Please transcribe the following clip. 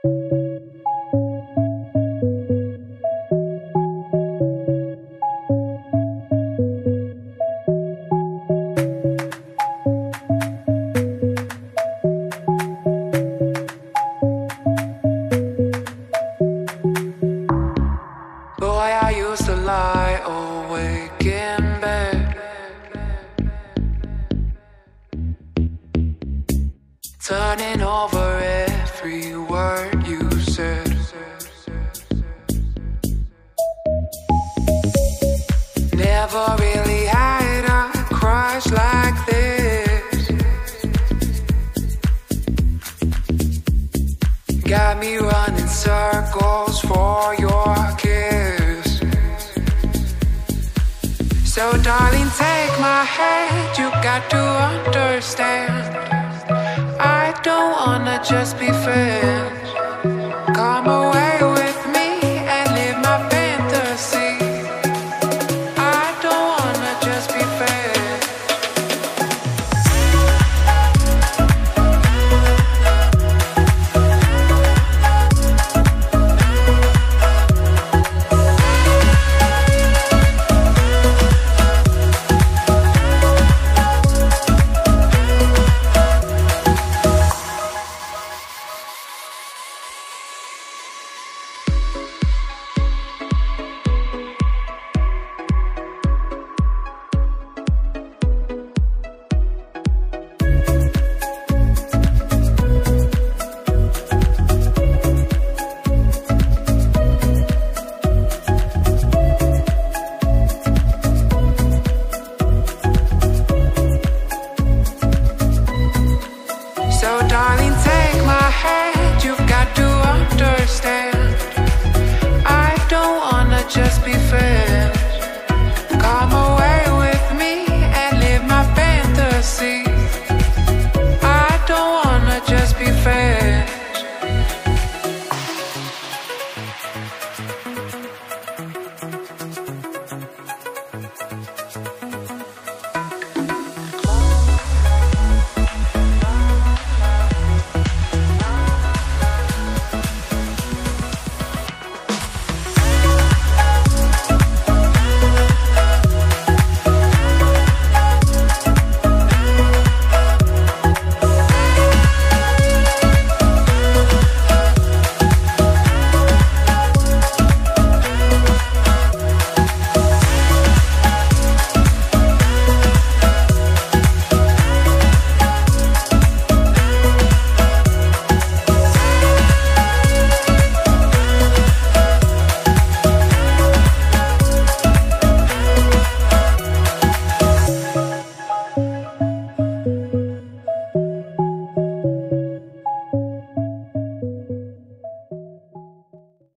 Boy, I used to lie awake in bed, turning over every word you said. Never really had a crush like this. Got me running circles for your kiss. So darling, take my hand, you got to understand, I don't wanna just be friends. Come away with me and live my fantasy. I don't wanna just be friends. So darling, take my hand, you've got to understand, I don't wanna just be friends.